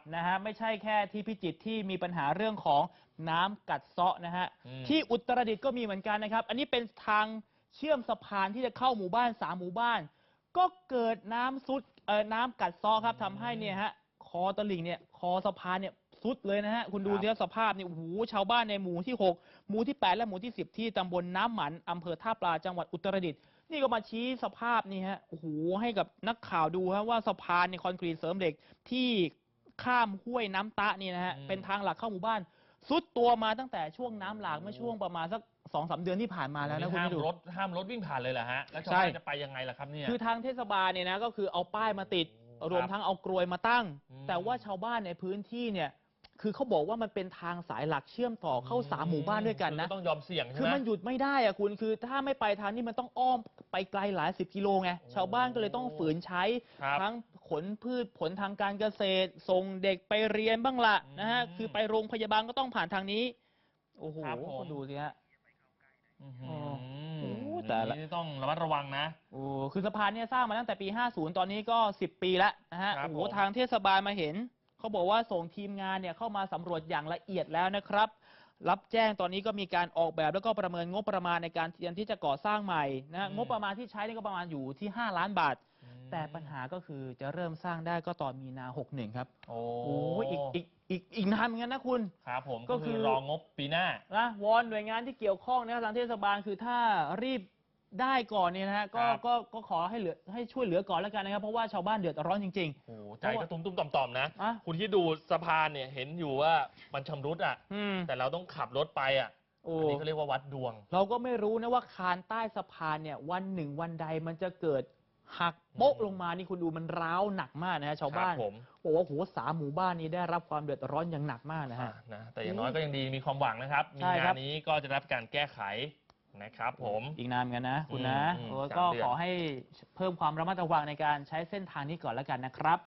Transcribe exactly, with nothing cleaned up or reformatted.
นะฮะไม่ใช่แค่ที่พิจิตรที่มีปัญหาเรื่องของน้ำกัดเซาะนะฮะที่อุตรดิตถ์ก็มีเหมือนกันนะครับอันนี้เป็นทางเชื่อมสะพานที่จะเข้าหมู่บ้านสามหมู่บ้านก็เกิดน้ำซุดเอ่อน้ำกัดเซาะครับทำให้เนี่ยฮะคอตลิ่งเนี่ยคอสะพานเนี่ยซุดเลยนะฮะคุณดูเนี่ยสภาพเนี่ยโอ้โหชาวบ้านในหมู่ที่หกหมู่ที่แปดและหมู่ที่สิบที่ตำบลน้ำหมันอำเภอท่าปลาจังหวัดอุตรดิตถ์นี่ก็มาชี้สภาพนี่ฮะโอ้โหให้กับนักข่าวดูฮะว่าสะพานในคอนกรีตเสริมเหล็กที่ข้ามห้วยน้ำตะนี่นะฮะเป็นทางหลักเข้าหมู่บ้านซุดตัวมาตั้งแต่ช่วงน้ำหลากเมื่อช่วงประมาณสักสองสามเดือนที่ผ่านมาแล้วนะคุณผู้ชมรถห้ามรถวิ่งผ่านเลยเหรอฮะแล้วชาวบ้านจะไปยังไงล่ะครับเนี่ยคือทางเทศบาลเนี่ยนะก็คือเอาป้ายมาติดรวมทั้งเอากรวยมาตั้งแต่ว่าชาวบ้านในพื้นที่เนี่ยคือเขาบอกว่ามันเป็นทางสายหลักเชื่อมต่อเข้าสามหมู่บ้านด้วยกันนะต้องยอมเสี่ยงใช่ไหมคือมันหยุดไม่ได้อะคุณคือถ้าไม่ไปทางนี้มันต้องอ้อมไปไกลหลายสิบกิโลไงชาวบ้านก็เลยต้องฝืนใช้ทั้งขนพืชผลทางการเกษตรส่งเด็กไปเรียนบ้างละนะฮะคือไปโรงพยาบาลก็ต้องผ่านทางนี้โอ้โหคุณดูสิฮะแต่ต้องระมัดระวังนะโอ้คือสะพานเนี่ยสร้างมาตั้งแต่ปีห้าสิบตอนนี้ก็สิบปีแล้วนะฮะโอ้โหทางเทศบาลมาเห็นเขาบอกว่าส่งทีมงานเนี่ยเข้ามาสำรวจอย่างละเอียดแล้วนะครับรับแจ้งตอนนี้ก็มีการออกแบบแล้วก็ประเมินงบประมาณในการเตรียมที่จะก่อสร้างใหม่นะงบประมาณที่ใช้นี่ก็ประมาณอยู่ที่ห้าล้านบาทแต่ปัญหาก็คือจะเริ่มสร้างได้ก็ตอนมีนาหกสิบเอ็ดครับโอ้อีกอีกอีกอีกนานเหมือนกันนะคุณครับผมก็คือรองบปีหน้านะวอนหน่วยงานที่เกี่ยวข้องนะทางเทศบาลคือถ้ารีบได้ก่อนเนี่ยนะฮะก็ก็ก็ขอให้เหลือให้ช่วยเหลือก่อนแล้วกันนะครับเพราะว่าชาวบ้านเดือดร้อนจริงๆโอ้ใจก็ตุ้มตุ้มต่อมๆนะคุณที่ดูสะพานเนี่ยเห็นอยู่ว่ามันชำรุดอ่ะแต่เราต้องขับรถไปอ่ะอันนี้เขาเรียกว่าวัดดวงเราก็ไม่รู้นะว่าคานใต้สะพานเนี่ยวันหนึ่งวันใดมันจะเกิดหักโป๊ะลงมานี่คุณดูมันร้าวหนักมากนะฮะชาวบ้านบอกว่าโหสามหมู่บ้านนี้ได้รับความเดือดร้อนอย่างหนักมากนะฮะนะแต่อย่างน้อยก็ยังดีมีความหวังนะครับมีงานนี้ก็จะรับการแก้ไขนะครับผมอีกนานกันนะคุณนะก็ขอให้เพิ่มความระมัดระวังในการใช้เส้นทางนี้ก่อนแล้วกันนะครับ